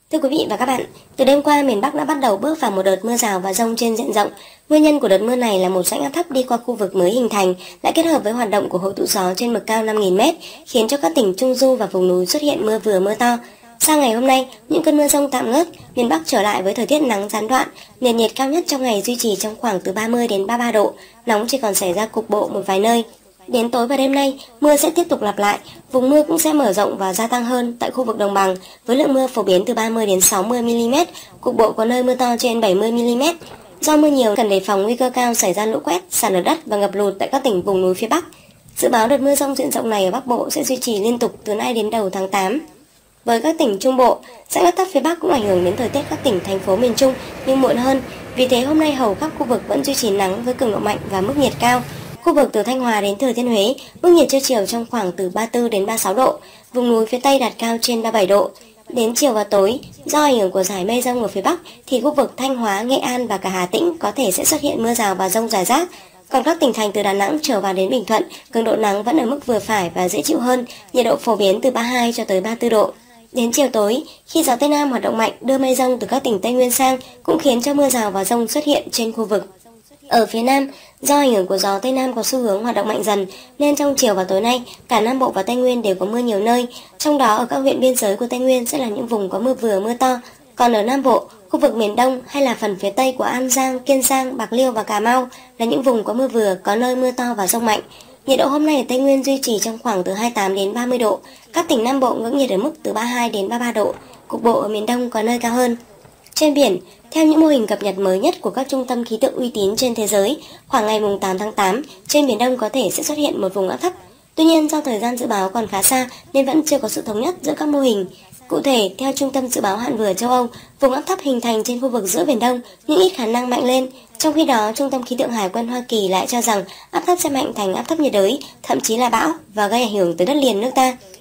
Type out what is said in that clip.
Thưa quý vị và các bạn, từ đêm qua miền Bắc đã bắt đầu bước vào một đợt mưa rào và dông trên diện rộng. Nguyên nhân của đợt mưa này là một rãnh áp thấp đi qua khu vực mới hình thành, lại kết hợp với hoạt động của hội tụ gió trên mực cao 5.000m, khiến cho các tỉnh Trung Du và vùng núi xuất hiện mưa vừa mưa to. Sang ngày hôm nay, những cơn mưa rông tạm ngớt, miền Bắc trở lại với thời tiết nắng gián đoạn, nền nhiệt cao nhất trong ngày duy trì trong khoảng từ 30 đến 33 độ, nóng chỉ còn xảy ra cục bộ một vài nơi. Đến tối và đêm nay, mưa sẽ tiếp tục lặp lại, vùng mưa cũng sẽ mở rộng và gia tăng hơn tại khu vực đồng bằng, với lượng mưa phổ biến từ 30 đến 60 mm, cục bộ có nơi mưa to trên 70 mm. Do mưa nhiều, cần đề phòng nguy cơ cao xảy ra lũ quét, sạt lở đất và ngập lụt tại các tỉnh vùng núi phía Bắc. Dự báo đợt mưa rông diện rộng này ở Bắc Bộ sẽ duy trì liên tục từ nay đến đầu tháng 8. Với các tỉnh Trung Bộ, rãnh áp thấp phía Bắc cũng ảnh hưởng đến thời tiết các tỉnh thành phố miền Trung nhưng muộn hơn. Vì thế hôm nay hầu khắp khu vực vẫn duy trì nắng với cường độ mạnh và mức nhiệt cao. Khu vực từ Thanh Hóa đến Thừa Thiên Huế, mức nhiệt trưa chiều trong khoảng từ 34 đến 36 độ, vùng núi phía Tây đạt cao trên 37 độ. Đến chiều và tối, do ảnh hưởng của dải mây rông ở phía Bắc thì khu vực Thanh Hóa, Nghệ An và cả Hà Tĩnh có thể sẽ xuất hiện mưa rào và dông rải rác. Còn các tỉnh thành từ Đà Nẵng trở vào đến Bình Thuận, cường độ nắng vẫn ở mức vừa phải và dễ chịu hơn, nhiệt độ phổ biến từ 32 cho tới 34 độ. Đến chiều tối, khi gió Tây Nam hoạt động mạnh đưa mây rông từ các tỉnh Tây Nguyên sang cũng khiến cho mưa rào và dông xuất hiện trên khu vực. Ở phía Nam, do ảnh hưởng của gió Tây Nam có xu hướng hoạt động mạnh dần nên trong chiều và tối nay, cả Nam Bộ và Tây Nguyên đều có mưa nhiều nơi, trong đó ở các huyện biên giới của Tây Nguyên sẽ là những vùng có mưa vừa mưa to. Còn ở Nam Bộ, khu vực miền Đông hay là phần phía Tây của An Giang, Kiên Giang, Bạc Liêu và Cà Mau là những vùng có mưa vừa, có nơi mưa to và dông mạnh. Nhiệt độ hôm nay ở Tây Nguyên duy trì trong khoảng từ 28 đến 30 độ, các tỉnh Nam Bộ ngưỡng nhiệt ở mức từ 32 đến 33 độ, cục bộ ở miền Đông có nơi cao hơn. Trên biển, theo những mô hình cập nhật mới nhất của các trung tâm khí tượng uy tín trên thế giới, khoảng ngày 8 tháng 8, trên Biển Đông có thể sẽ xuất hiện một vùng áp thấp. Tuy nhiên, do thời gian dự báo còn khá xa nên vẫn chưa có sự thống nhất giữa các mô hình. Cụ thể, theo Trung tâm Dự báo Hạn vừa châu Âu, vùng áp thấp hình thành trên khu vực giữa Biển Đông nhưng ít khả năng mạnh lên. Trong khi đó, Trung tâm Khí tượng Hải quân Hoa Kỳ lại cho rằng áp thấp sẽ mạnh thành áp thấp nhiệt đới, thậm chí là bão và gây ảnh hưởng tới đất liền nước ta.